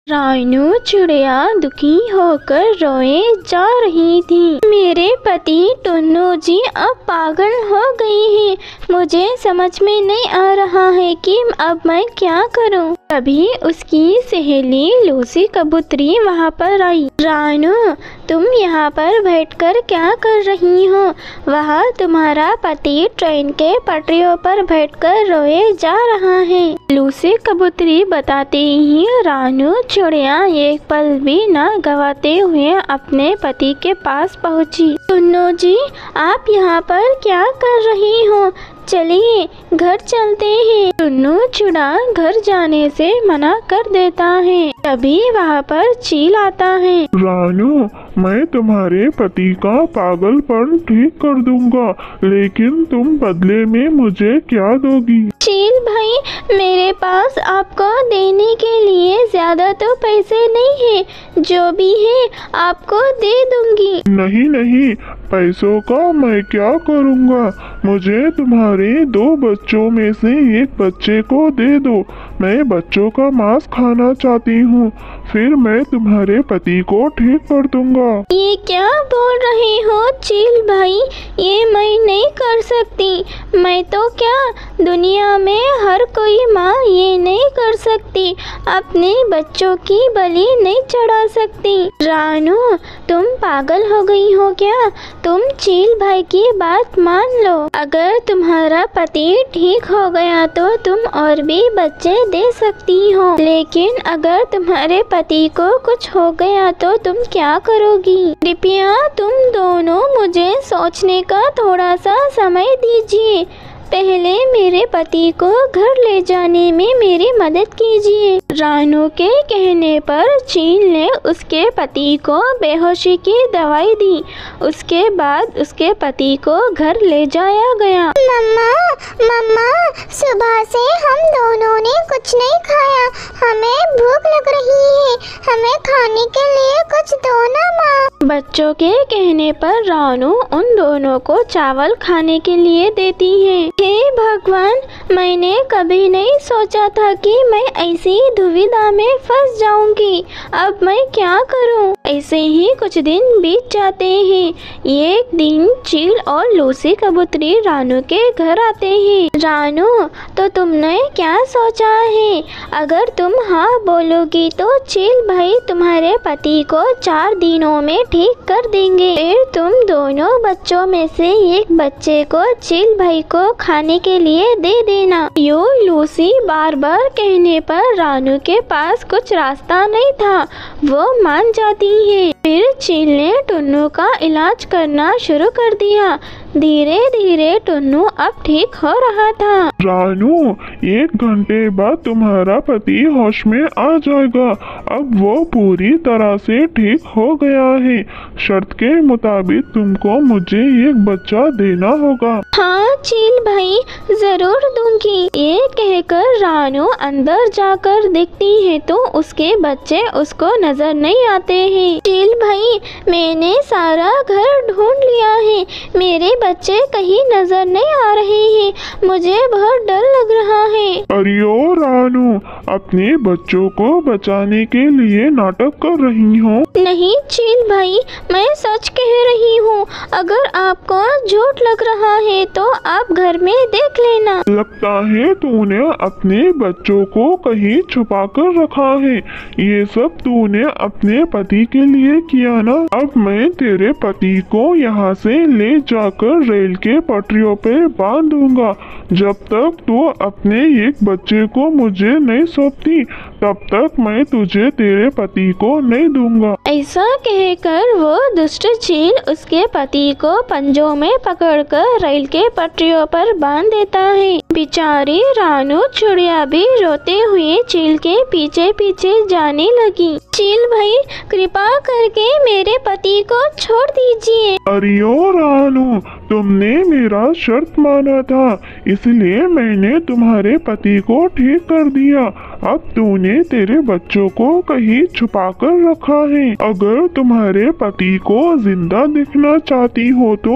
रानू चिड़िया दुखी होकर रोए जा रही थी। मेरे पति टुन्नू जी अब पागल हो गई हैं। मुझे समझ में नहीं आ रहा है कि अब मैं क्या करूं। तभी उसकी सहेली लूसी कबूतरी वहां पर आई। रानू, तुम यहाँ पर बैठकर क्या कर रही हो? वह तुम्हारा पति ट्रेन के पटरियों पर बैठकर रोए जा रहा है। लूसी कबूतरी बताते ही रानू चिड़िया एक पल भी न गवाते हुए अपने पति के पास पहुंची। टुन्नू जी, आप यहाँ पर क्या कर रही हो? चलिए घर चलते हैं। टुन्नू चिड़ा घर जाने से मना कर देता है। तभी वहाँ पर चील आता है। रानू, मैं तुम्हारे पति का पागलपन ठीक कर दूंगा, लेकिन तुम बदले में मुझे क्या दोगी? चील भाई, मेरे पास आपको देने के लिए ज्यादा तो पैसे नहीं है, जो भी है आपको दे दूंगी। नहीं नहीं, पैसों का मैं क्या करूँगा? मुझे तुम्हारे 2 बच्चों में से एक बच्चे को दे दो। मैं बच्चों का मांस खाना चाहती हूँ, फिर मैं तुम्हारे पति को ठीक कर दूंगा। ये क्या बोल रहे हो चील भाई? ये मैं नहीं कर सकती। मैं तो क्या, दुनिया में हर कोई माँ ये नहीं कर सकती। अपने बच्चों की बलि नहीं चढ़ा सकती। रानू, तुम पागल हो गई हो क्या? तुम चील भाई की बात मान लो। अगर तुम्हारा पति ठीक हो गया तो तुम और भी बच्चे दे सकती हो, लेकिन अगर तुम्हारे पति को कुछ हो गया तो तुम क्या करोगी? कृपया तुम दोनों मुझे सोचने का थोड़ा सा समय दीजिए। पहले मेरे पति को घर ले जाने में मेरी मदद कीजिए। रानू के कहने पर चील ने उसके पति को बेहोशी की दवाई दी। उसके बाद उसके पति को घर ले जाया गया। मम्मा, मम्मा, सुबह से हम दोनों ने कुछ नहीं खाया। हमें भूख लग रही है। हमें खाने के लिए कुछ दो ना माँ। बच्चों के कहने पर रानू उन दोनों को चावल खाने के लिए देती है। हे भगवान, मैंने कभी नहीं सोचा था कि मैं ऐसी दुविधा में फंस जाऊंगी। अब मैं क्या करूं? ऐसे ही कुछ दिन बीत जाते हैं। एक दिन चील और लूसी कबूतरी रानू के घर आते हैं। रानू, तो तुमने क्या सोचा है? अगर तुम हाँ बोलोगी तो चील भाई तुम्हारे पति को 4 दिनों में ठीक कर देंगे। फिर तुम दोनों बच्चों में से एक बच्चे को चील भाई को खाने के लिए दे देना। यूं लूसी बार बार कहने पर रानू के पास कुछ रास्ता नहीं था। वो मान जाती है। फिर चील ने टुन्नू का इलाज करना शुरू कर दिया। धीरे धीरे टुन्नू अब ठीक हो रहा था। रानू, 1 घंटे बाद तुम्हारा पति होश में आ जाएगा। अब वो पूरी तरह से ठीक हो गया है। शर्त के मुताबिक तुमको मुझे एक बच्चा देना होगा। हाँ चील भाई, जरूर दूंगी। ये कहकर रानू अंदर जाकर देखती है तो उसके बच्चे उसको नजर नहीं आते हैं। चील भाई, मैंने सारा घर ढूंढ लिया है। मेरे बच्चे कहीं नजर नहीं आ रहे हैं। मुझे बहुत डर लग रहा है। अरे ओ रानू, अपने बच्चों को बचाने के लिए नाटक कर रही हो? नहीं चील भाई, मैं सच कह रही हूँ। अगर आपको झूठ लग रहा है तो आप घर में देख लेना। लगता है तूने अपने बच्चों को कहीं छुपा कर रखा है। ये सब तूने अपने पति के लिए किया ना? अब मैं तेरे पति को यहाँ से ले जाकर रेल के पटरियों पे बांध दूंगा। जब तक तू अपने एक बच्चे को मुझे नहीं सौंपती, तब तक मैं तुझे तेरे पति को नहीं दूंगा। ऐसा कहकर वो दुष्ट चील उसके पति को पंजों में पकड़कर रेल के पटरियों पर बांध देता है। बेचारी रानू चिड़िया भी रोते हुए चील के पीछे पीछे जाने लगी। चील भाई, कृपा करके मेरे पति को छोड़ दीजिए। अरे ओ रानू, तुमने मेरा शर्त माना था, इसलिए मैंने तुम्हारे पति को ठीक कर दिया। अब तूने तेरे बच्चों को कहीं छुपा कर रखा है। अगर तुम्हारे पति को जिंदा दिखना चाहती हो तो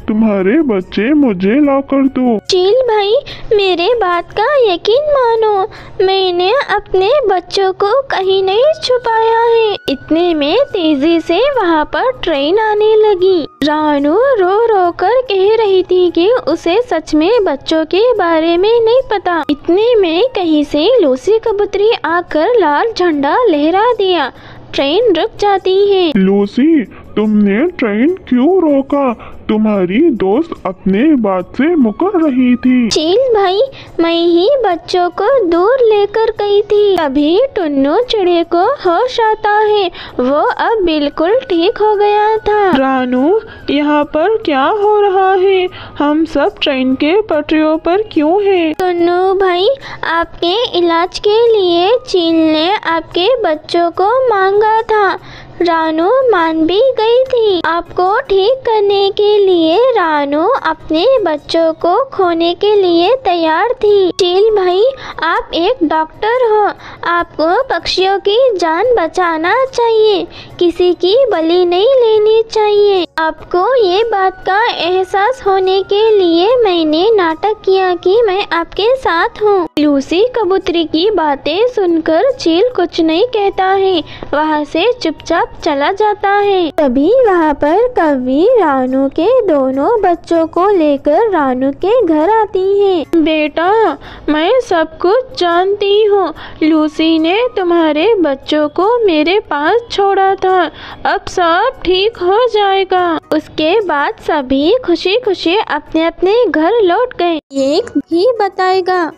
तुम्हारे बच्चे मुझे ला कर दो। चील भाई, मेरे बात का यकीन मानो, मैंने अपने बच्चों को कहीं नहीं छुपाया है। इतने में तेजी से वहाँ पर ट्रेन आने लगी। रानू रो रो कर कह रही थी कि उसे सच में बच्चों के बारे में नहीं पता। इतने में कहीं से लूसी कबूतरी आकर लाल झंडा लहरा दिया। ट्रेन रुक जाती है। लूसी, तुमने ट्रेन क्यों रोका? तुम्हारी दोस्त अपने बात से मुकर रही थी। चील भाई, मैं ही बच्चों को दूर लेकर गई थी। तभी टुन्नू चिड़े को होश आता है। वो अब बिल्कुल ठीक हो गया था। रानू, यहाँ पर क्या हो रहा है? हम सब ट्रेन के पटरियों पर क्यों हैं? टुन्नू भाई, आपके इलाज के लिए चील ने आपके बच्चों को मांगा था। रानू मान भी गई थी। आपको ठीक करने के लिए रानू अपने बच्चों को खोने के लिए तैयार थी। चील भाई, आप एक डॉक्टर हो, आपको पक्षियों की जान बचाना चाहिए, किसी की बलि नहीं लेनी चाहिए। आपको ये बात का एहसास होने के लिए मैंने नाटक किया कि मैं आपके साथ हूँ। लूसी कबूतरी की बातें सुनकर चील कुछ नहीं कहता है, वहाँ से चुपचाप चला जाता है। तभी वहाँ पर कौवी रानू के दोनों बच्चों को लेकर रानू के घर आती है। बेटा, मैं सब कुछ जानती हूँ। लूसी ने तुम्हारे बच्चों को मेरे पास छोड़ा था। अब सब ठीक हो जाएगा। उसके बाद सभी खुशी खुशी अपने अपने घर लौट गए। एक भी बताएगा।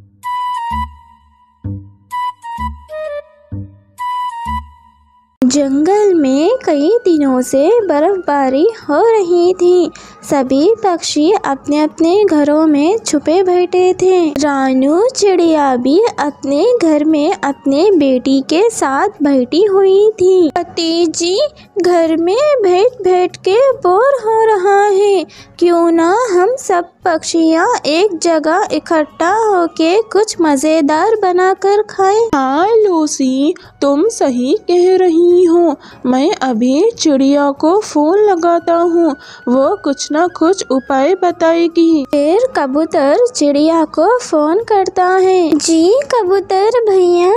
जंगल में कई दिनों से बर्फबारी हो रही थी। सभी पक्षी अपने अपने घरों में छुपे बैठे थे। रानू चिड़िया भी अपने घर में अपने बेटी के साथ बैठी हुई थी। पति जी, घर में बैठ बैठ के बोर हो रहा है, क्यों ना हम सब पक्षियाँ एक जगह इकट्ठा होके कुछ मजेदार बनाकर खाएं। हाँ लूसी, तुम सही कह रही हो। मैं अभी चिड़िया को फोन लगाता हूँ, वो कुछ ना कुछ उपाय बताएगी। फिर कबूतर चिड़िया को फोन करता है। जी कबूतर भैया,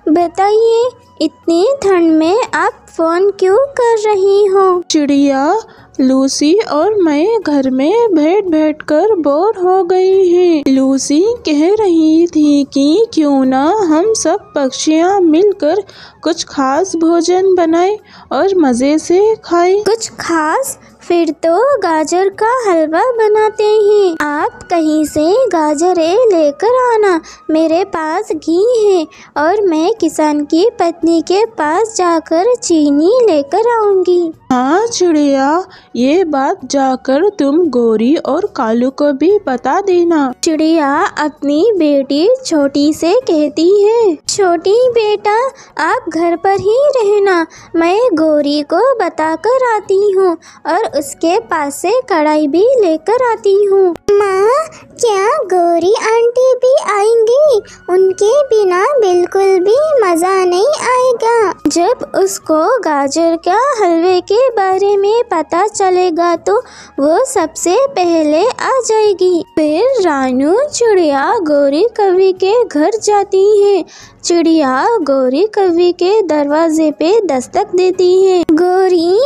बताइए, इतनी ठंड में आप फोन क्यों कर रही हो? चिड़िया, लूसी और मैं घर में बैठ बैठ कर बोर हो गई हैं। लूसी कह रही थी कि क्यों ना हम सब पक्षियाँ मिलकर कुछ खास भोजन बनाएं और मज़े से खाएं। कुछ खास? फिर तो गाजर का हलवा बनाते हैं। आप कहीं से गाजरें लेकर आना, मेरे पास घी है और मैं किसान की पत्नी के पास जाकर चीनी लेकर आऊंगी। हाँ चिड़िया, ये बात जाकर तुम गोरी और कालू को भी बता देना। चिड़िया अपनी बेटी छोटी से कहती है। छोटी बेटा, आप घर पर ही रहना, मैं गोरी को बताकर आती हूँ और उसके पास से कढ़ाई भी लेकर आती हूँ। माँ, क्या गौरी आंटी भी आएंगी? उनके बिना बिल्कुल भी मज़ा नहीं आएगा। जब उसको गाजर का हलवे के बारे में पता चलेगा तो वो सबसे पहले आ जाएगी। फिर रानू चिड़िया गौरी कौवी के घर जाती है। चिड़िया गौरी कौवी के दरवाजे पे दस्तक देती है। गौरी,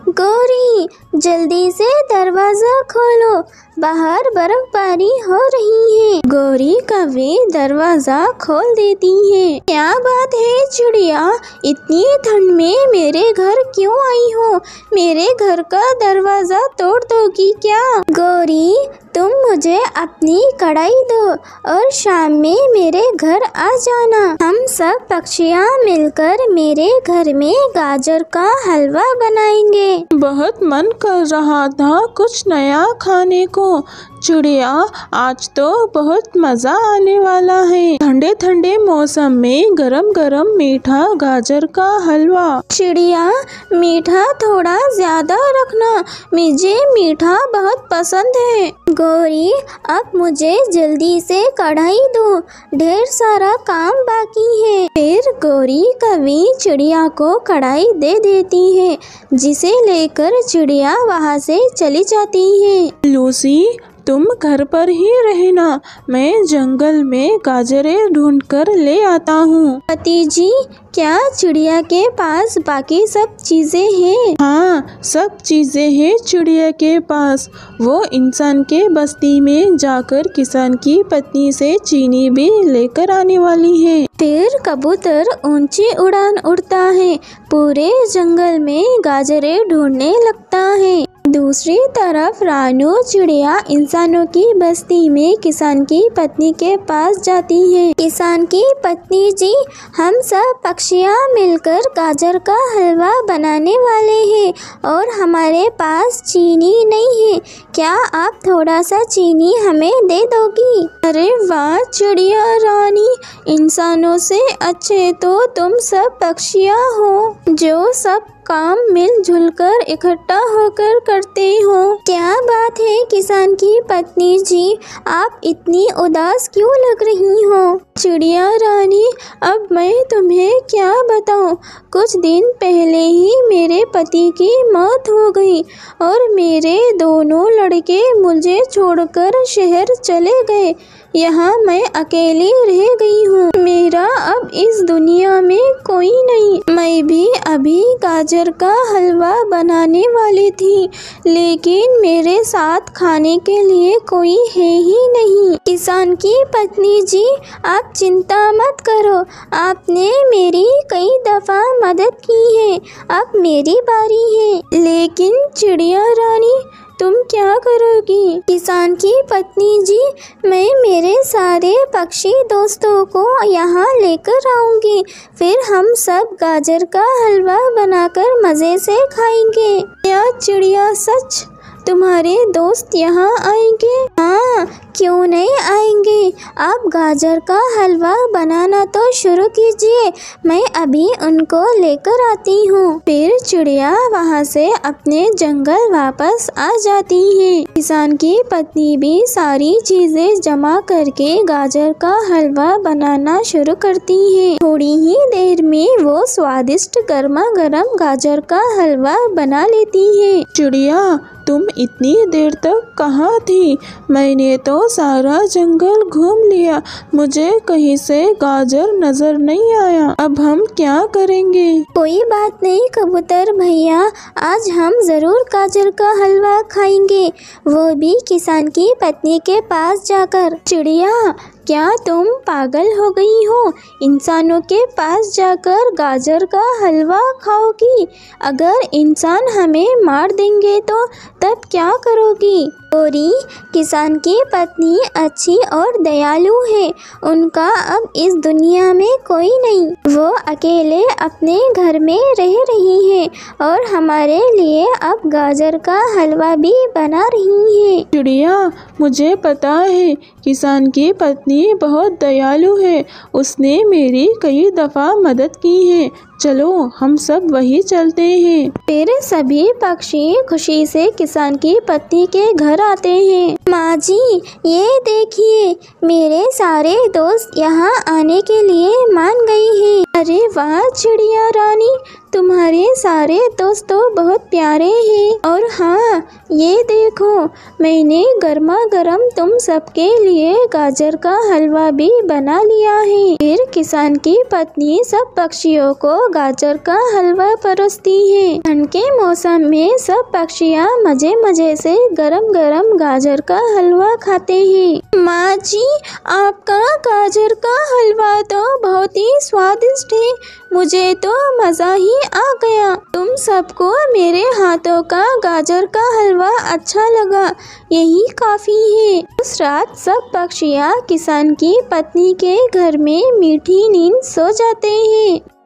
गौरी, जल्दी से दरवाजा खोलो, बाहर बर्फबारी हो रही है। गौरी कौवी दरवाजा खोल देती है। क्या बात है चिड़िया, इतनी ठंड में मेरे घर क्यों आई हो? मेरे घर का दरवाजा तोड़ दोगी क्या? गौरी, तुम मुझे अपनी कढ़ाई दो और शाम में मेरे घर आ जाना। हम सब पक्षियाँ मिलकर मेरे घर में गाजर का हलवा बनाएंगे। बहुत मन कर रहा था कुछ नया खाने को। चिड़िया, आज तो बहुत मज़ा आने वाला है। ठंडे ठंडे मौसम में गरम गरम मीठा गाजर का हलवा। चिड़िया, मीठा थोड़ा ज्यादा रखना, मुझे मीठा बहुत पसंद है। गौरी, अब मुझे जल्दी से कढ़ाई दो, ढेर सारा काम बाकी है। फिर गौरी कभी चिड़िया को कढ़ाई दे देती है, जिसे लेकर चिड़िया वहाँ से चली जाती है। लूसी, तुम घर पर ही रहना, मैं जंगल में गाजरें ढूंढकर ले आता हूँ। पति जी, क्या चिड़िया के पास बाकी सब चीजें हैं? हाँ, सब चीजें हैं चिड़िया के पास। वो इंसान के बस्ती में जाकर किसान की पत्नी से चीनी भी लेकर आने वाली है। फिर कबूतर ऊंची उड़ान उड़ता है, पूरे जंगल में गाजरें ढूंढने लगता है। दूसरी तरफ रानू चिड़िया इंसानों की बस्ती में किसान की पत्नी के पास जाती है। किसान की पत्नी जी, हम सब पक्षियाँ मिलकर गाजर का हलवा बनाने वाले हैं और हमारे पास चीनी नहीं है, क्या आप थोड़ा सा चीनी हमें दे दोगी? अरे वाह चिड़िया रानी, इंसानों से अच्छे तो तुम सब पक्षियाँ हो, जो सब काम मिलजुल कर इकट्ठा होकर करते हो। क्या बात है किसान की पत्नी जी, आप इतनी उदास क्यों लग रही हो? चिड़िया रानी, अब मैं तुम्हें क्या बताऊं, कुछ दिन पहले ही मेरे पति की मौत हो गई और मेरे दोनों लड़के मुझे छोड़कर शहर चले गए। यहाँ मैं अकेली रह गई हूँ, मेरा अब इस दुनिया में कोई नहीं। मैं भी अभी गाजर का हलवा बनाने वाली थी, लेकिन मेरे साथ खाने के लिए कोई है ही नहीं। किसान की पत्नी जी, आप चिंता मत करो, आपने मेरी कई दफ़ा मदद की है, अब मेरी बारी है। लेकिन चिड़िया रानी, तुम क्या करोगी? किसान की पत्नी जी, मैं मेरे सारे पक्षी दोस्तों को यहाँ लेकर आऊँगी, फिर हम सब गाजर का हलवा बनाकर मज़े से खाएंगे। क्या चिड़िया, सच तुम्हारे दोस्त यहाँ आएंगे? हाँ, क्यों नहीं आएंगे। आप गाजर का हलवा बनाना तो शुरू कीजिए, मैं अभी उनको लेकर आती हूँ। फिर चिड़िया वहाँ से अपने जंगल वापस आ जाती है। किसान की पत्नी भी सारी चीजें जमा करके गाजर का हलवा बनाना शुरू करती है। थोड़ी ही देर में वो स्वादिष्ट गर्मा गर्म गाजर का हलवा बना लेती है। चिड़िया, तुम इतनी देर तक कहाँ थी? मैंने तो सारा जंगल घूम लिया, मुझे कहीं से गाजर नजर नहीं आया। अब हम क्या करेंगे? कोई बात नहीं कबूतर भैया, आज हम ज़रूर गाजर का हलवा खाएंगे, वो भी किसान की पत्नी के पास जाकर। चिड़िया, क्या तुम पागल हो गई हो? इंसानों के पास जाकर गाजर का हलवा खाओगी? अगर इंसान हमें मार देंगे तो तब क्या करोगी? गौरी, किसान की पत्नी अच्छी और दयालु है, उनका अब इस दुनिया में कोई नहीं, वो अकेले अपने घर में रह रही है और हमारे लिए अब गाजर का हलवा भी बना रही है। चिड़िया, मुझे पता है किसान की पत्नी बहुत दयालु है, उसने मेरी कई दफ़ा मदद की है, चलो हम सब वही चलते हैं। फिर सभी पक्षी खुशी से किसान की पत्नी के घर आते हैं। माँ जी, ये देखिए, मेरे सारे दोस्त यहाँ आने के लिए मान गई हैं। अरे वाह चिड़िया रानी, तुम्हारे सारे दोस्त तो बहुत प्यारे हैं। और हाँ, ये देखो, मैंने गर्मा गर्म तुम सबके लिए गाजर का हलवा भी बना लिया है। फिर किसान की पत्नी सब पक्षियों को गाजर का हलवा परोसती है। ठंड के मौसम में सब पक्षियाँ मजे मजे से गरम गरम गाजर का हलवा खाते हैं। माँ जी, आपका गाजर का हलवा तो बहुत ही स्वादिष्ट है, मुझे तो मज़ा ही आ गया। तुम सबको मेरे हाथों का गाजर का हलवा अच्छा लगा, यही काफ़ी है। उस रात सब पक्षियाँ किसान की पत्नी के घर में मीठी नींद सो जाते हैं।